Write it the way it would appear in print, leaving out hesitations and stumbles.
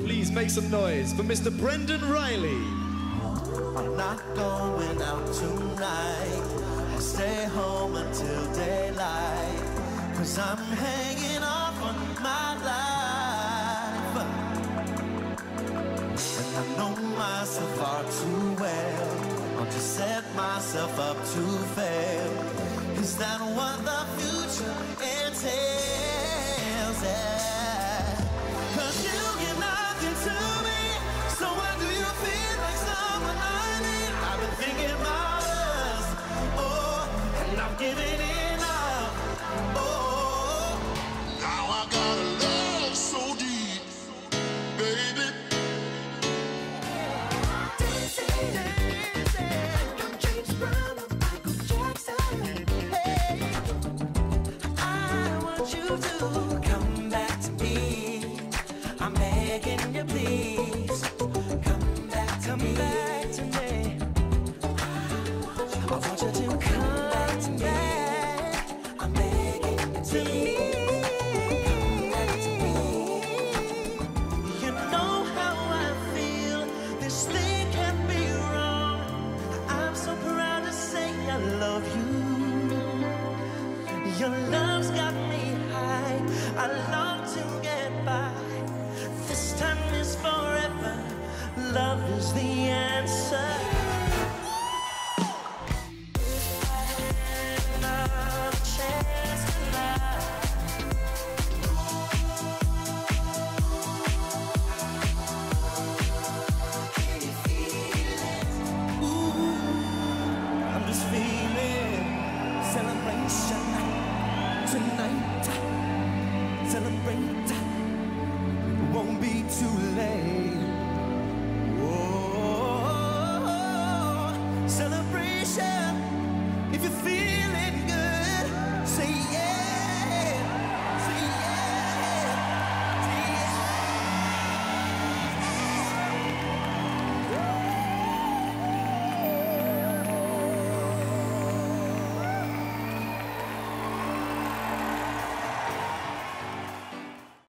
please make some noise for Mr. Brendan Reilly. I'm not going out tonight. I'll stay home until daylight. 'Cause I'm hanging off on my life. And I know myself far too well. I'll just set myself up to fail. Is that what the future entails? Yeah. 'Cause you get nothing to me. So why do you feel like someone I need? I've been thinking about us. Oh, and I'm giving it up. Oh, Now I got a love so deep, baby. come back to me. I'm begging you, please. Come back to me. I want you to come back to me. I'm begging you, please. Come back to me. You know how I feel. This thing can't be wrong. I'm so proud to say I love you. Your love's got me high. I long to get by. This time is forever. Love is the end.